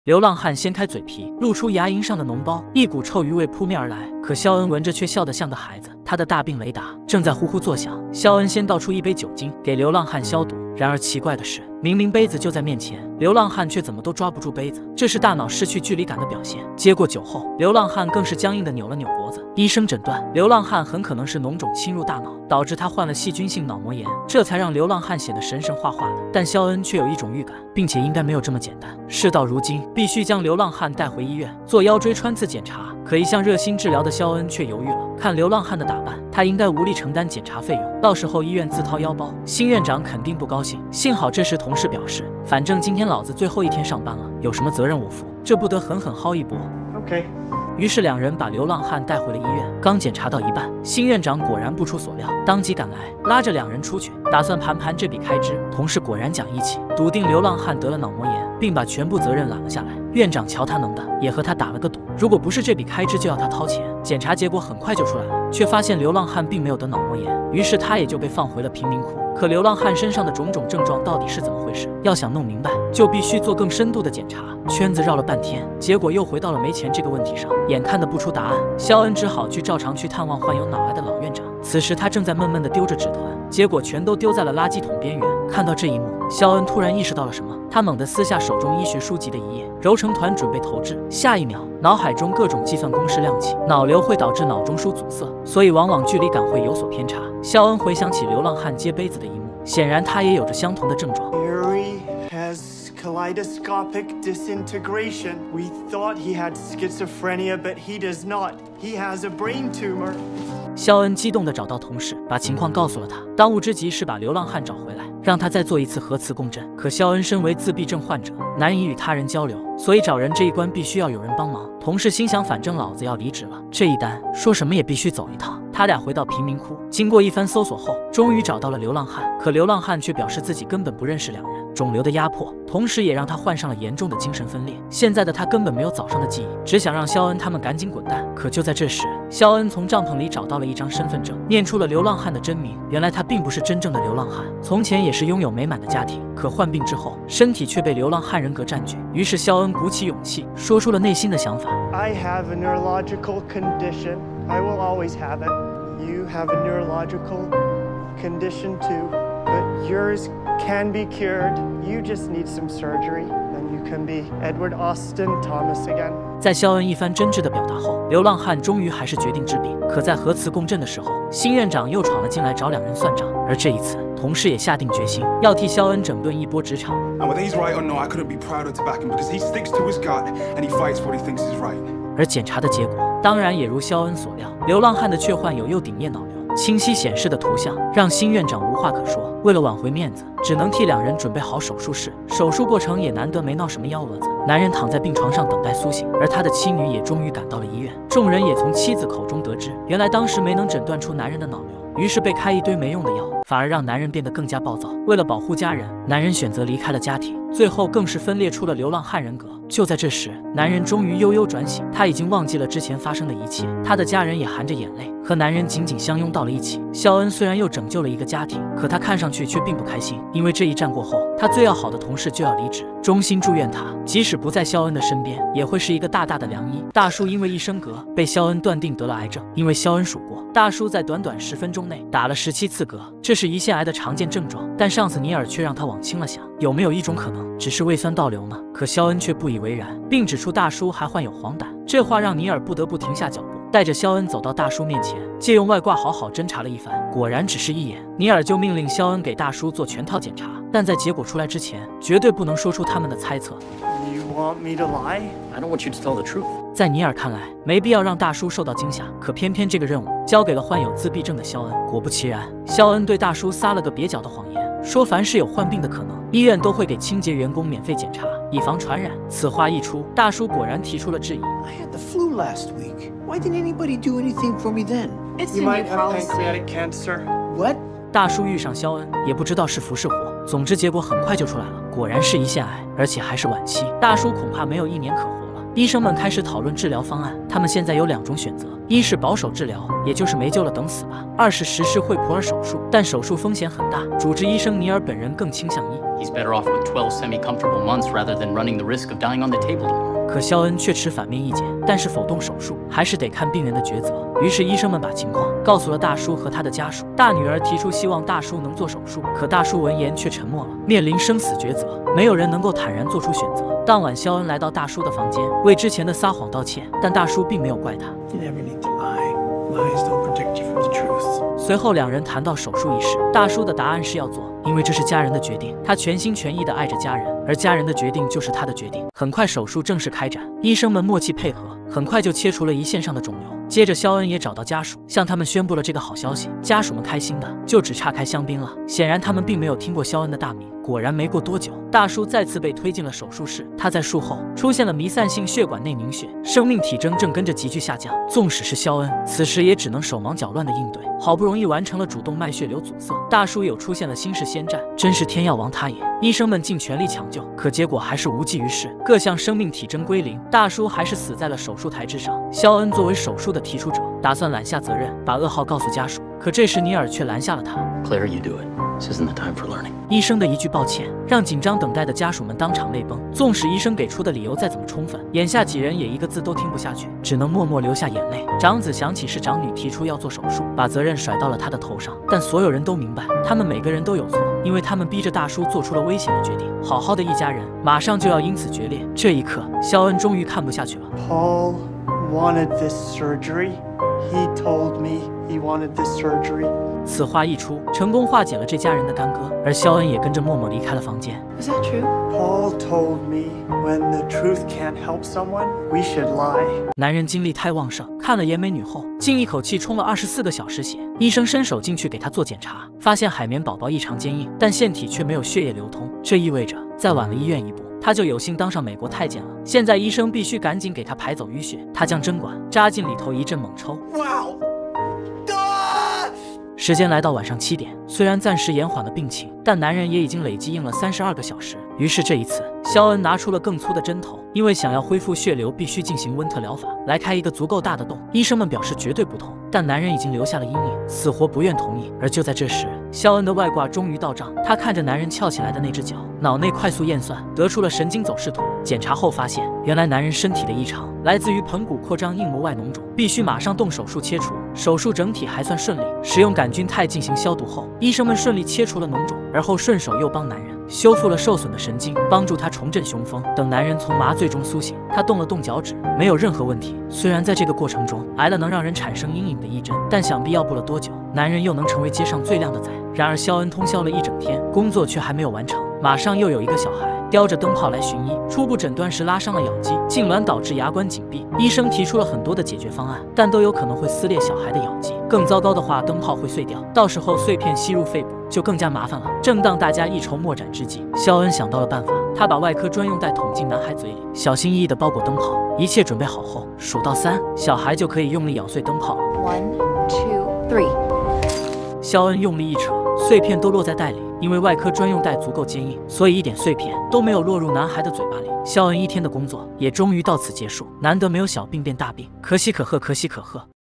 流浪汉掀开嘴皮，露出牙龈上的脓包，一股臭鱼味扑面而来。可肖恩闻着却笑得像个孩子，他的大病雷达正在呼呼作响。肖恩先倒出一杯酒精给流浪汉消毒，然而奇怪的是，明明杯子就在面前，流浪汉却怎么都抓不住杯子，这是大脑失去距离感的表现。接过酒后，流浪汉更是僵硬地扭了扭脖子。医生诊断，流浪汉很可能是脓肿侵入大脑，导致他患了细菌性脑膜炎，这才让流浪汉显得神神化化的。但肖恩却有一种预感，并且应该没有这么简单。事到如今，必须将流浪汉带回医院做腰椎穿刺检查。可一向热心治疗的肖恩却犹豫了，看流浪汉的打扮，他应该无力承担检查费用，到时候医院自掏腰包，新院长肯定不高兴。幸好这时同事表示，反正今天老子最后一天上班了，有什么责任我负，这不得狠狠薅一波。 OK。 于是两人把流浪汉带回了医院。刚检查到一半，新院长果然不出所料，当即赶来，拉着两人出去，打算盘盘这笔开支。同事果然讲义气，笃定流浪汉得了脑膜炎，并把全部责任揽了下来。院长瞧他能的，也和他打了个赌，如果不是这笔开支就要他掏钱。检查结果很快就出来了，却发现流浪汉并没有得脑膜炎，于是他也就被放回了贫民窟。可流浪汉身上的种种症状到底是怎么回事？要想弄明白，就必须做更深度的检查。圈子绕了半天，结果又回到了没钱这个问题上。眼看得不出答案，肖恩只好照常去探望患有脑癌的老院长。此时他正在闷闷地丢着纸团，结果全都丢在了垃圾桶边缘。看到这一幕，肖恩突然意识到了什么，他猛地撕下手中医学书籍的一页，揉成团准备投掷。下一秒，脑海中各种计算公式亮起。脑瘤会导致脑中枢阻塞，所以往往距离感会有所偏差。肖恩回想起流浪汉接杯子的一幕，显然他也有着相同的症状。 Kaleidoscopic disintegration. We thought he had schizophrenia, but he does not. He has a brain tumor. 肖恩激动地找到同事，把情况告诉了他。当务之急是把流浪汉找回来，让他再做一次核磁共振。可肖恩身为自闭症患者，难以与他人交流，所以找人这一关必须要有人帮忙。同事心想，反正老子要离职了，这一单说什么也必须走一趟。他俩回到贫民窟，经过一番搜索后，终于找到了流浪汉。可流浪汉却表示自己根本不认识两人。肿瘤的压迫，同时也让他患上了严重的精神分裂。现在的他根本没有早上的记忆，只想让肖恩他们赶紧滚蛋。可就在这时，肖恩从帐篷里找到了一张身份证，念出了流浪汉的真名。原来他并不是真正的流浪汉，从前也是拥有美满的家庭，可患病之后，身体却被流浪汉人格占据。于是肖恩鼓起勇气，说出了内心的想法。 I have a neurological condition. I will always have it. You have a neurological condition too, but yours can be cured. You just need some surgery, and you can be Edward Austin Thomas again. 在肖恩一番真挚的表达后，流浪汉终于还是决定治病。可在核磁共振的时候，新院长又闯了进来找两人算账。而这一次，同事也下定决心要替肖恩整顿一波职场。 And whether he's right or not, I couldn't be prouder to back him because he sticks to his gut and he fights what he thinks is right. 而检查的结果当然也如肖恩所料，流浪汉的确患有右顶叶脑瘤。清晰显示的图像让新院长无话可说，为了挽回面子，只能替两人准备好手术室。手术过程也难得没闹什么幺蛾子。男人躺在病床上等待苏醒，而他的妻女也终于赶到了医院。众人也从妻子口中得知，原来当时没能诊断出男人的脑瘤，于是被开一堆没用的药，反而让男人变得更加暴躁。为了保护家人，男人选择离开了家庭，最后更是分裂出了流浪汉人格。就在这时，男人终于悠悠转醒，他已经忘记了之前发生的一切，他的家人也含着眼泪和男人紧紧相拥到了一起。肖恩虽然又拯救了一个家庭，可他看上去却并不开心，因为这一战过后，他最要好的同事就要离职，衷心祝愿他即使不在肖恩的身边，也会是一个大大的良医。大叔因为一升格被肖恩断定得了癌症，因为肖恩数过，大叔在短短10分钟内打了17次嗝，这是胰腺癌的常见症状。但上司尼尔却让他往轻了想，有没有一种可能，只是胃酸倒流呢？可肖恩却不以为然，并指出大叔还患有黄疸。这话让尼尔不得不停下脚步，带着肖恩走到大叔面前，借用外挂好好侦查了一番。果然只是一眼，尼尔就命令肖恩给大叔做全套检查，但在结果出来之前，绝对不能说出他们的猜测。 You want me to lie? I don't want you to tell the truth. 在尼尔看来，没必要让大叔受到惊吓，可偏偏这个任务交给了患有自闭症的肖恩。果不其然，肖恩对大叔撒了个蹩脚的谎言，说凡是有患病的可能，医院都会给清洁员工免费检查，以防传染。此话一出，大叔果然提出了质疑。 I had the flu last week. Why didn't anybody do anything for me then? It's You in might your have policy. pancreatic cancer. What? 大叔遇上肖恩，也不知道是福是祸，总之结果很快就出来了，果然是胰腺癌，而且还是晚期。大叔恐怕没有1年可活了。 医生们开始讨论治疗方案。他们现在有2种选择：一是保守治疗，也就是没救了等死吧；二是实施惠普尔手术，但手术风险很大。主治医生尼尔本人更倾向一。 He's better off with 12 semi-comfortable months rather than running the risk of dying on the table tomorrow. 可肖恩却持反面意见，但是否动手术还是得看病人的抉择。于是医生们把情况告诉了大叔和他的家属。大女儿提出希望大叔能做手术，可大叔闻言却沉默了。面临生死抉择，没有人能够坦然做出选择。当晚，肖恩来到大叔的房间，为之前的撒谎道歉，但大叔并没有怪他。 You never need to lie. Lies don't protect you from the truth. 随后两人谈到手术一事，大叔的答案是要做，因为这是家人的决定，他全心全意地爱着家人，而家人的决定就是他的决定。很快手术正式开展，医生们默契配合，很快就切除了胰腺上的肿瘤。接着肖恩也找到家属，向他们宣布了这个好消息，家属们开心的就只差开香槟了。显然他们并没有听过肖恩的大名。果然没过多久，大叔再次被推进了手术室，他在术后出现了弥散性血管内凝血，生命体征正跟着急剧下降。纵使是肖恩，此时也只能手忙脚乱地应对。好不容易完成了主动脉血流阻塞，大叔又出现了新式先战，真是天要亡他也。医生们尽全力抢救，可结果还是无济于事，各项生命体征归零，大叔还是死在了手术台之上。肖恩作为手术的提出者，打算揽下责任，把噩耗告诉家属，可这时尼尔却拦下了他。 Claire, you do it. This isn't the time for learning. 医生的一句抱歉，让紧张等待的家属们当场泪崩。纵使医生给出的理由再怎么充分，眼下几人也一个字都听不下去，只能默默流下眼泪。长子想起是长女提出要做手术，把责任甩到了他的头上，但所有人都明白，他们每个人都有错，因为他们逼着大叔做出了危险的决定。好好的一家人，马上就要因此决裂。这一刻，肖恩终于看不下去了。 Paul wanted this surgery. He told me he wanted this surgery. 此话一出，成功化解了这家人的干戈，而肖恩也跟着默默离开了房间。 Is that true? Paul told me when the truth can't help someone, we should lie. 男人精力太旺盛，看了眼美女后，竟一口气冲了24个小时血。医生伸手进去给他做检查，发现海绵宝宝异常坚硬，但腺体却没有血液流通，这意味着再晚了医院一步，他就有幸当上美国太监了。现在医生必须赶紧给他排走淤血，他将针管扎进里头一阵猛抽。 Wow! 时间来到晚上7点，虽然暂时延缓了病情，但男人也已经累计硬了32个小时。于是这一次，肖恩拿出了更粗的针头，因为想要恢复血流，必须进行温特疗法，来开一个足够大的洞。医生们表示绝对不痛，但男人已经留下了阴影，死活不愿同意。而就在这时，肖恩的外挂终于到账，他看着男人翘起来的那只脚，脑内快速验算，得出了神经走势图。检查后发现，原来男人身体的异常来自于盆骨扩张硬膜外脓肿，必须马上动手术切除。手术整体还算顺利，使用杆菌肽进行消毒后，医生们顺利切除了脓肿，而后顺手又帮男人修复了受损的神经，帮助他重振雄风。等男人从麻醉中苏醒，他动了动脚趾，没有任何问题。虽然在这个过程中挨了能让人产生阴影的一针，但想必要不了多久，男人又能成为街上最靓的仔。然而肖恩通宵了一整天，工作却还没有完成，马上又有一个小孩叼着灯泡来寻医，初步诊断时拉伤了咬肌，痉挛导致牙关紧闭。医生提出了很多的解决方案，但都有可能会撕裂小孩的咬肌。更糟糕的话，灯泡会碎掉，到时候碎片吸入肺部就更加麻烦了。正当大家一筹莫展之际，肖恩想到了办法，他把外科专用袋捅进男孩嘴里，小心翼翼地包裹灯泡。一切准备好后，数到3，小孩就可以用力咬碎灯泡了。 1, 2, 3. 肖恩用力一扯，碎片都落在袋里。因为外科专用袋足够坚硬，所以一点碎片都没有落入男孩的嘴巴里。肖恩一天的工作也终于到此结束，难得没有小病变大病，可喜可贺，可喜可贺。